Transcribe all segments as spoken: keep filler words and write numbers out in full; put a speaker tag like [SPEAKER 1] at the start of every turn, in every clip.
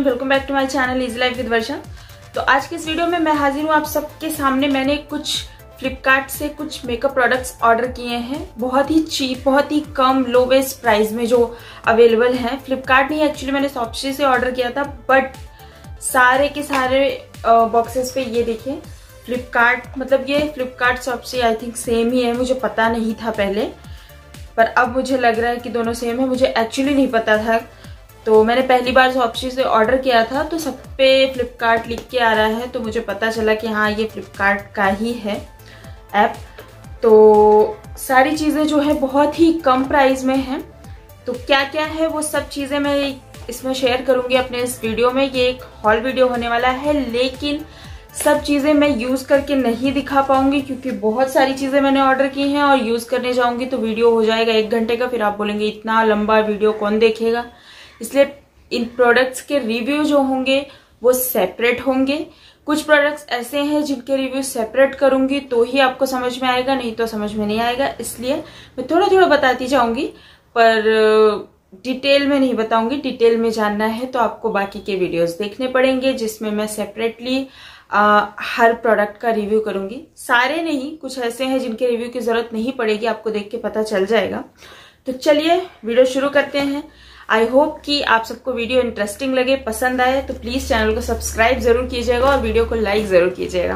[SPEAKER 1] Everyone, welcome back to my channel easy life with Varsha. तो आज के इस वीडियो में मैं हाजिर हूँ आप सबके सामने। मैंने कुछ फ्लिपकार्ट से कुछ मेकअप प्रोडक्ट्स ऑर्डर किए हैं, बहुत ही चीप, बहुत ही कम लोवेस्ट प्राइस में जो अवेलेबल हैं। फ्लिपकार्ट नहीं, एक्चुअली मैंने शॉपसी से ऑर्डर किया था, बट सारे के सारे बॉक्सेस पे ये देखिए फ्लिपकार्ट, मतलब ये Flipkart Shopsy I think same ही है। मुझे पता नहीं था पहले, पर अब मुझे लग रहा है कि दोनों सेम है। मुझे एक्चुअली नहीं पता था, तो मैंने पहली बार शॉपसी से ऑर्डर किया था तो सब पे फ्लिपकार्ट लिख के आ रहा है, तो मुझे पता चला कि हाँ ये फ्लिपकार्ट का ही है ऐप। तो सारी चीज़ें जो है बहुत ही कम प्राइस में हैं। तो क्या क्या है वो सब चीज़ें मैं इसमें शेयर करूंगी अपने इस वीडियो में। ये एक हॉल वीडियो होने वाला है, लेकिन सब चीज़ें मैं यूज़ करके नहीं दिखा पाऊंगी क्योंकि बहुत सारी चीज़ें मैंने ऑर्डर की हैं और यूज़ करने जाऊंगी तो वीडियो हो जाएगा एक घंटे का। फिर आप बोलेंगे इतना लंबा वीडियो कौन देखेगा, इसलिए इन प्रोडक्ट्स के रिव्यू जो होंगे वो सेपरेट होंगे। कुछ प्रोडक्ट्स ऐसे हैं जिनके रिव्यू सेपरेट करूंगी तो ही आपको समझ में आएगा, नहीं तो समझ में नहीं आएगा। इसलिए मैं थोड़ा थोड़ा बताती जाऊंगी, पर डिटेल में नहीं बताऊंगी। डिटेल में जानना है तो आपको बाकी के वीडियोस देखने पड़ेंगे, जिसमें मैं सेपरेटली हर प्रोडक्ट का रिव्यू करूंगी। सारे नहीं, कुछ ऐसे हैं जिनके रिव्यू की जरूरत नहीं पड़ेगी, आपको देख के पता चल जाएगा। तो चलिए वीडियो शुरू करते हैं। आई होप कि आप सबको वीडियो इंटरेस्टिंग लगे, पसंद आए, तो प्लीज चैनल को सब्सक्राइब जरूर कीजिएगा और वीडियो को लाइक जरूर कीजिएगा।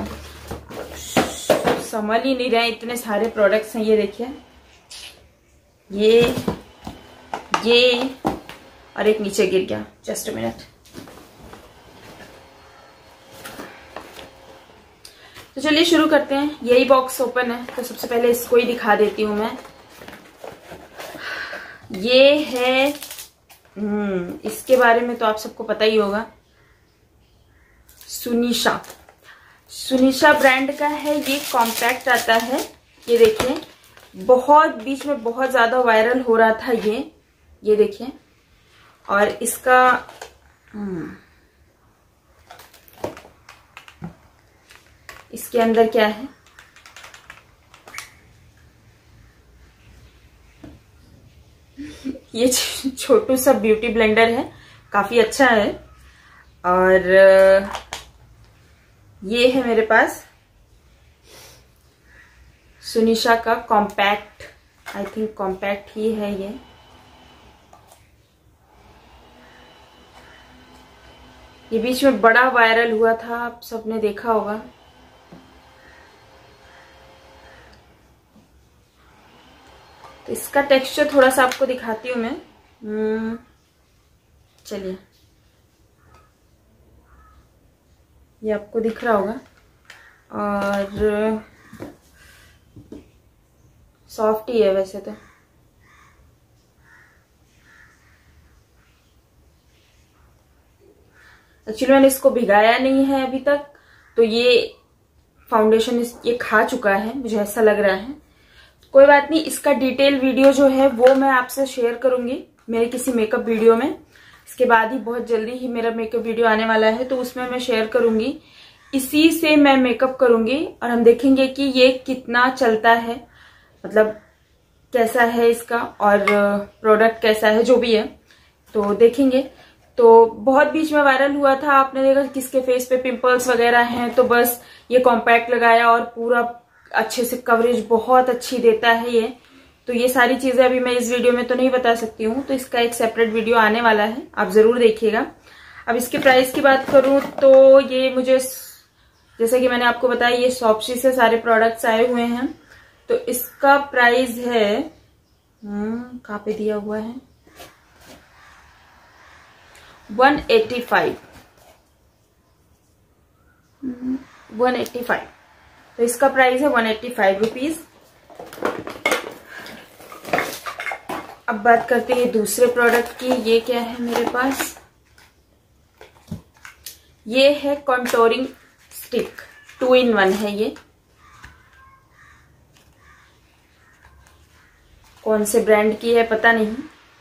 [SPEAKER 1] समझ ही नहीं रहे, इतने सारे प्रोडक्ट्स हैं। ये देखिए, ये ये और एक नीचे गिर गया। Just a minute. तो चलिए शुरू करते हैं। यही बॉक्स ओपन है तो सबसे पहले इसको ही दिखा देती हूं मैं। ये है, हम्म इसके बारे में तो आप सबको पता ही होगा, सुनिशा। सुनिशा ब्रांड का है ये। कॉम्पैक्ट आता है। ये देखिए, बहुत बीच में बहुत ज्यादा वायरल हो रहा था ये ये देखिए। और इसका इसके अंदर क्या है, ये छोटू सा ब्यूटी ब्लेंडर है, काफी अच्छा है। और ये है मेरे पास सुनिशा का कॉम्पैक्ट, आई थिंक कॉम्पैक्ट ही है ये। ये बीच में बड़ा वायरल हुआ था, आप सबने देखा होगा। तो इसका टेक्सचर थोड़ा सा आपको दिखाती हूँ मैं। चलिए, ये आपको दिख रहा होगा और सॉफ्ट ही है वैसे तो। एक्चुअली मैंने इसको भिगाया नहीं है अभी तक, तो ये फाउंडेशन ये खा चुका है, मुझे ऐसा लग रहा है। कोई बात नहीं, इसका डिटेल वीडियो जो है वो मैं आपसे शेयर करूंगी मेरे किसी मेकअप वीडियो में। इसके बाद ही बहुत जल्दी ही मेरा मेकअप वीडियो आने वाला है, तो उसमें मैं शेयर करूंगी। इसी से मैं मेकअप करूंगी और हम देखेंगे कि ये कितना चलता है, मतलब कैसा है इसका और प्रोडक्ट कैसा है, जो भी है तो देखेंगे। तो बहुत बीच में वायरल हुआ था, आपने देखा किसके फेस पे पिंपल्स वगैरह हैं, तो बस ये कॉम्पैक्ट लगाया और पूरा अच्छे से कवरेज बहुत अच्छी देता है ये। तो ये सारी चीजें अभी मैं इस वीडियो में तो नहीं बता सकती हूँ, तो इसका एक सेपरेट वीडियो आने वाला है, आप जरूर देखिएगा। अब इसके प्राइस की बात करूं तो ये मुझे, जैसे कि मैंने आपको बताया, ये शॉपसी से सारे प्रोडक्ट्स आए हुए हैं। तो इसका प्राइस है, हम्म कहाँ पे दिया हुआ है, one eighty five one eighty five. तो इसका प्राइस है वन एट्टी फाइव रुपीज। अब बात करते हैं दूसरे प्रोडक्ट की। ये क्या है मेरे पास, ये है contouring stick, two in one है ये। कौन से ब्रांड की है पता नहीं।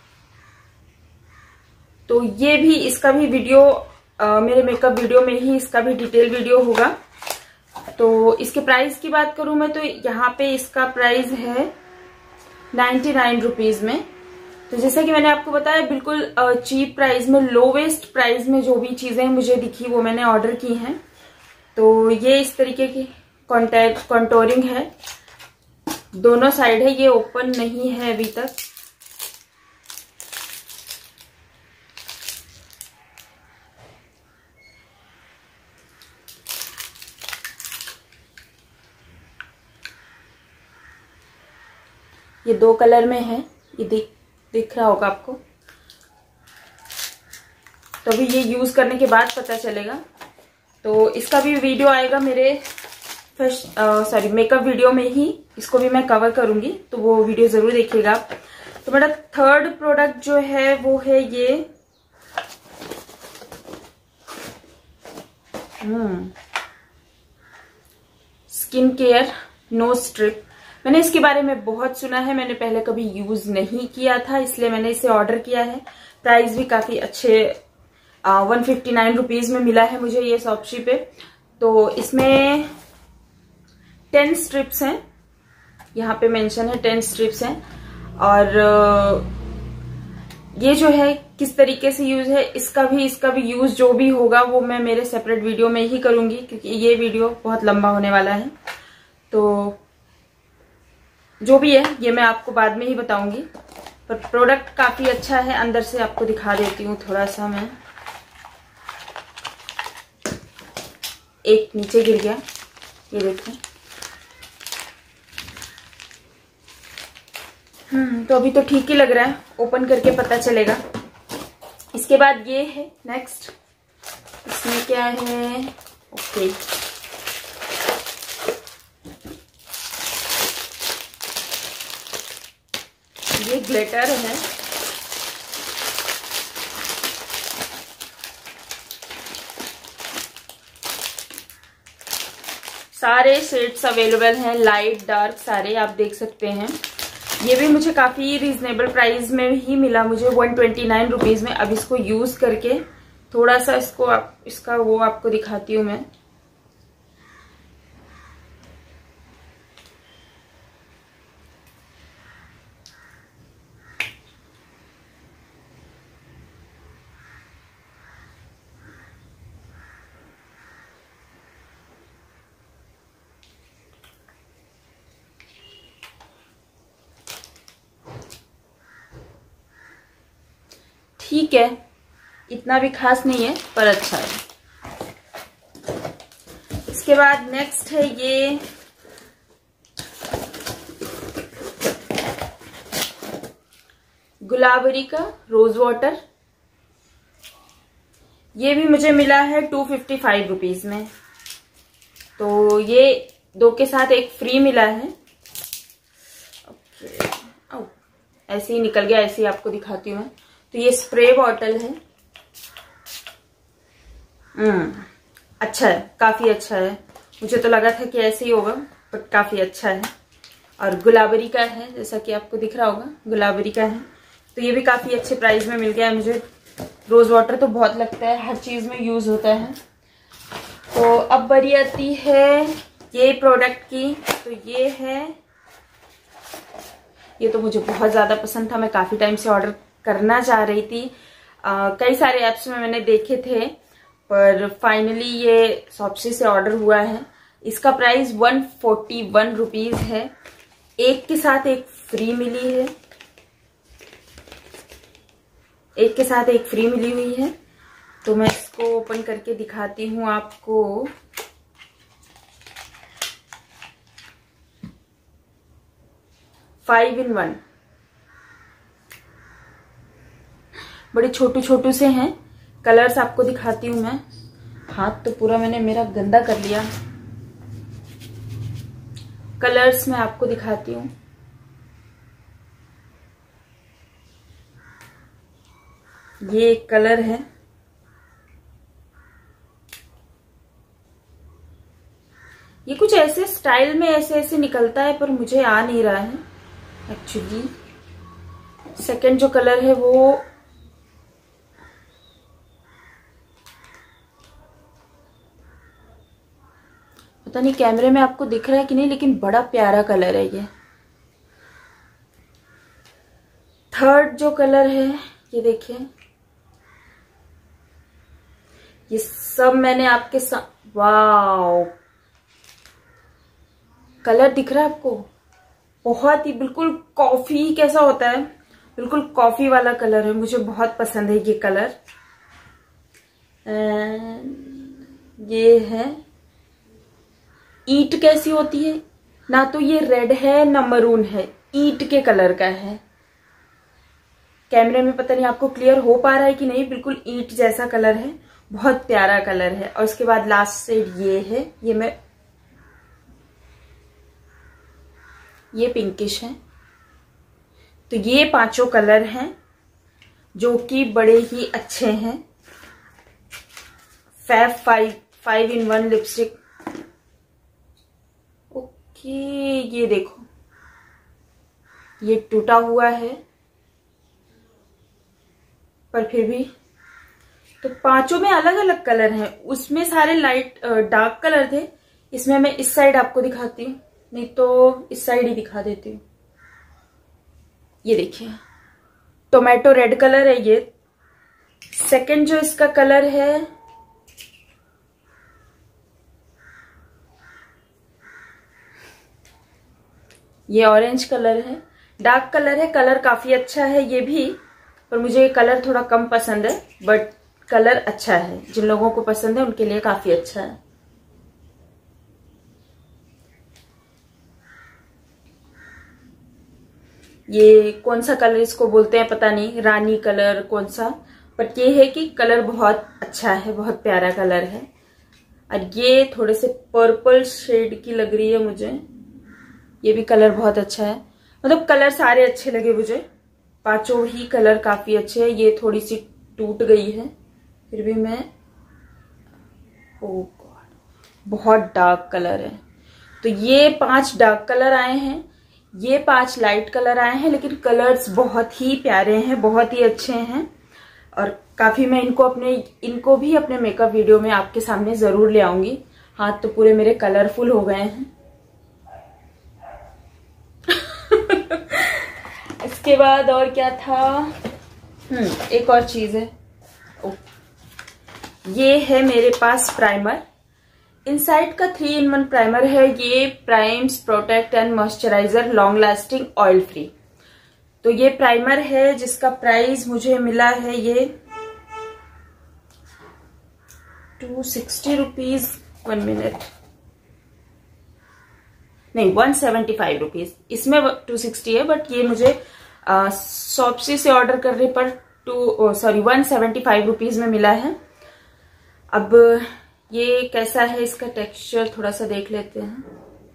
[SPEAKER 1] तो ये भी, इसका भी वीडियो आ, मेरे मेकअप वीडियो में ही इसका भी डिटेल वीडियो होगा। तो इसके प्राइस की बात करूं मैं तो यहाँ पे इसका प्राइस है नाइन्टी नाइन रुपीज में। तो जैसा कि मैंने आपको बताया, बिल्कुल चीप प्राइस में, लोवेस्ट प्राइस में जो भी चीजें मुझे दिखी वो मैंने ऑर्डर की हैं। तो ये इस तरीके की कॉन्टैक्ट कॉन्टोरिंग है, दोनों साइड है, ये ओपन नहीं है अभी तक। ये दो कलर में है, ये दिख दिख रहा होगा आपको। तो अभी ये यूज करने के बाद पता चलेगा। तो इसका भी वीडियो आएगा मेरे सॉरी मेकअप वीडियो में ही, इसको भी मैं कवर करूंगी, तो वो वीडियो जरूर देखिएगा आप। तो मेरा थर्ड प्रोडक्ट जो है वो है ये हम्म स्किन केयर नो स्ट्रिप। मैंने इसके बारे में बहुत सुना है, मैंने पहले कभी यूज नहीं किया था, इसलिए मैंने इसे ऑर्डर किया है। प्राइस भी काफी अच्छे वन फिफ्टी नाइन रुपीज में मिला है मुझे ये शॉपसी पे। तो इसमें टेन स्ट्रिप्स हैं, यहाँ पे मेंशन है टेन स्ट्रिप्स हैं। और ये जो है किस तरीके से यूज है, इसका भी इसका भी यूज जो भी होगा वो मैं मेरे सेपरेट वीडियो में ही करूंगी, क्योंकि ये वीडियो बहुत लंबा होने वाला है। तो जो भी है ये मैं आपको बाद में ही बताऊंगी, पर प्रोडक्ट काफी अच्छा है। अंदर से आपको दिखा देती हूँ थोड़ा सा मैं। एक नीचे गिर गया, ये देखें। हम्म तो अभी तो ठीक ही लग रहा है, ओपन करके पता चलेगा। इसके बाद ये है नेक्स्ट, इसमें क्या है, ओके ये ग्लिटर है। सारे शेड्स अवेलेबल हैं, लाइट डार्क सारे आप देख सकते हैं। ये भी मुझे काफी रीजनेबल प्राइस में ही मिला, मुझे वन ट्वेंटी नाइन रुपीज में। अब इसको यूज करके थोड़ा सा इसको आप, इसका वो आपको दिखाती हूँ मैं। ठीक है, इतना भी खास नहीं है पर अच्छा है। इसके बाद नेक्स्ट है ये गुलाबरी का रोज वाटर। ये भी मुझे मिला है टू फिफ्टी फाइव रुपीज में। तो ये दो के साथ एक फ्री मिला है। ओके, ओ, ऐसे ही निकल गया, ऐसे ही आपको दिखाती हूँ मैं। तो ये स्प्रे बॉटल है, हम्म अच्छा है, काफी अच्छा है। मुझे तो लगा था कि ऐसे ही होगा, बट काफी अच्छा है। और गुलाबरी का है, जैसा कि आपको दिख रहा होगा गुलाबरी का है। तो ये भी काफी अच्छे प्राइस में मिल गया है मुझे। रोज वाटर तो बहुत लगता है, हर चीज में यूज होता है। तो अब बारी आती है ये प्रोडक्ट की। तो ये है, ये तो मुझे बहुत ज्यादा पसंद था, मैं काफी टाइम से ऑर्डर करना चाह रही थी। आ, कई सारे ऐप्स में मैंने देखे थे, पर फाइनली ये शॉपसी से ऑर्डर हुआ है। इसका price one forty one rupees है। एक के साथ एक फ्री मिली है, एक के साथ एक फ्री मिली हुई है। तो मैं इसको ओपन करके दिखाती हूँ आपको। फाइव इन वन, बड़े छोटू छोटू से हैं। कलर्स आपको दिखाती हूँ मैं। हाथ तो पूरा मैंने मेरा गंदा कर लिया। कलर्स मैं आपको दिखाती हूँ। ये एक कलर है, ये कुछ ऐसे स्टाइल में ऐसे ऐसे निकलता है, पर मुझे आ नहीं रहा है एक्चुअली। सेकंड जो कलर है वो पता नहीं कैमरे में आपको दिख रहा है कि नहीं, लेकिन बड़ा प्यारा कलर है ये। थर्ड जो कलर है ये देखिए, ये सब मैंने आपके साथ, वाव, कलर दिख रहा है आपको, बहुत ही बिल्कुल कॉफी कैसा होता है, बिल्कुल कॉफी वाला कलर है। मुझे बहुत पसंद है ये कलर। एंड ये है, ईंट कैसी होती है ना, तो ये रेड है ना मरून है, ईंट के कलर का है। कैमरे में पता नहीं आपको क्लियर हो पा रहा है कि नहीं, बिल्कुल ईंट जैसा कलर है, बहुत प्यारा कलर है। और उसके बाद लास्ट शेड ये है, ये मैं ये पिंकिश है। तो ये पांचों कलर हैं जो कि बड़े ही अच्छे हैं। Fab five five in one lipstick. Okay, ये देखो, ये टूटा हुआ है पर फिर भी, तो पांचों में अलग अलग कलर हैं। उसमें सारे लाइट डार्क कलर थे, इसमें मैं इस साइड आपको दिखाती हूँ, नहीं तो इस साइड ही दिखा देती हूँ। ये देखिए, टोमेटो रेड कलर है ये। सेकंड जो इसका कलर है, ये ऑरेंज कलर है, डार्क कलर है। कलर काफी अच्छा है ये भी, पर मुझे ये कलर थोड़ा कम पसंद है, बट कलर अच्छा है। जिन लोगों को पसंद है उनके लिए काफी अच्छा है। ये कौन सा कलर इसको बोलते हैं पता नहीं, रानी कलर कौन सा, बट ये है कि कलर बहुत अच्छा है, बहुत प्यारा कलर है। और ये थोड़े से पर्पल शेड की लग रही है मुझे, ये भी कलर बहुत अच्छा है। मतलब कलर सारे अच्छे लगे मुझे, पांचों ही कलर काफी अच्छे हैं। ये थोड़ी सी टूट गई है, फिर भी मैं, ओ गॉड, बहुत डार्क कलर है। तो ये पांच डार्क कलर आए हैं, ये पांच लाइट कलर आए हैं, लेकिन कलर्स बहुत ही प्यारे हैं, बहुत ही अच्छे हैं। और काफी मैं इनको अपने इनको भी अपने मेकअप वीडियो में आपके सामने जरूर ले आऊंगी। हाथ तो पूरे मेरे कलरफुल हो गए हैं। इसके बाद और क्या था, हम्म एक और चीज है। ओ, ये है मेरे पास प्राइमर। इनसाइड का थ्री इन वन प्राइमर है ये, primes, protect and moisturiser, long lasting, oil free. तो ये प्राइमर है जिसका प्राइस मुझे मिला है ये two sixty rupees, one minute, नहीं वन सेवेंटी फाइव रुपीज। इसमें टू सिक्सटी है, बट ये मुझे शॉप्सी से ऑर्डर करने पर two sorry one seventy five rupees में मिला है। अब ये कैसा है, इसका टेक्सचर थोड़ा सा देख लेते हैं।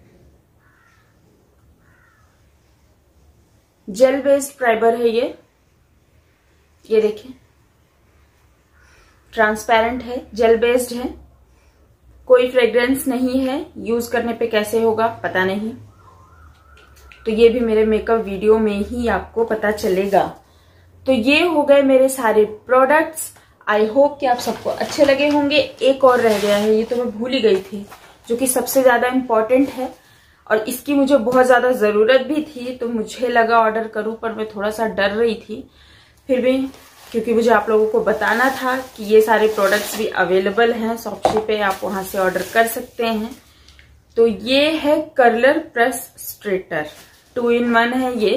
[SPEAKER 1] जेल बेस्ड प्राइमर है ये ये देखिए, ट्रांसपेरेंट है, जेल बेस्ड है, कोई फ्रेग्रेंस नहीं है। यूज करने पे कैसे होगा पता नहीं, तो ये भी मेरे मेकअप वीडियो में ही आपको पता चलेगा। तो ये हो गए मेरे सारे प्रोडक्ट्स। आई होप कि आप सबको अच्छे लगे होंगे। एक और रह गया है, ये तो मैं भूल ही गई थी, जो कि सबसे ज्यादा इम्पोर्टेंट है और इसकी मुझे बहुत ज्यादा जरूरत भी थी, तो मुझे लगा ऑर्डर करूं, पर मैं थोड़ा सा डर रही थी। फिर भी क्योंकि मुझे आप लोगों को बताना था कि ये सारे प्रोडक्ट्स भी अवेलेबल हैं शॉप्सी पे, आप वहां से ऑर्डर कर सकते हैं। तो ये है curler press straightener, two in one है ये।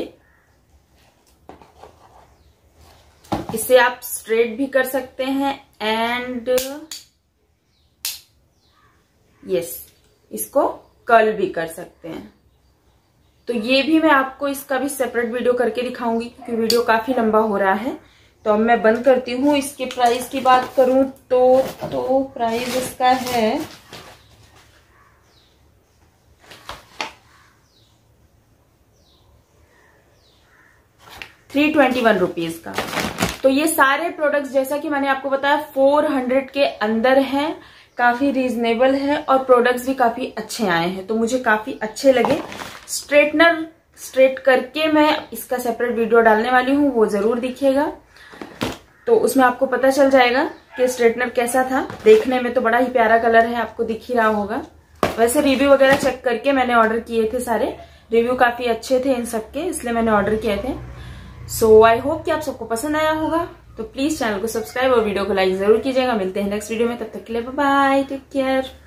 [SPEAKER 1] इसे आप स्ट्रेट भी कर सकते हैं एंड यस, इसको कर्ल भी कर सकते हैं। तो ये भी मैं आपको इसका भी सेपरेट वीडियो करके दिखाऊंगी, क्योंकि वीडियो काफी लंबा हो रहा है। तो अब मैं बंद करती हूँ। इसके प्राइस की बात करूं तो तो प्राइस इसका है थ्री ट्वेंटी वन रुपीज का। तो ये सारे प्रोडक्ट्स जैसा कि मैंने आपको बताया फोर हंड्रेड के अंदर हैं, काफी रीजनेबल है और प्रोडक्ट्स भी काफी अच्छे आए हैं, तो मुझे काफी अच्छे लगे। स्ट्रेटनर स्ट्रेट करके मैं इसका सेपरेट वीडियो डालने वाली हूँ, वो जरूर दिखेगा, तो उसमें आपको पता चल जाएगा कि स्ट्रेटनर कैसा था। देखने में तो बड़ा ही प्यारा कलर है, आपको दिख ही रहा होगा। वैसे रिव्यू वगैरह चेक करके मैंने ऑर्डर किए थे सारे, रिव्यू काफी अच्छे थे इन सबके, इसलिए मैंने ऑर्डर किए थे। सो आई होप कि आप सबको पसंद आया होगा। तो प्लीज चैनल को सब्सक्राइब और वीडियो को लाइक जरूर कीजिएगा। मिलते हैं नेक्स्ट वीडियो में, तब तक के लिए बाय बाय, टेक केयर।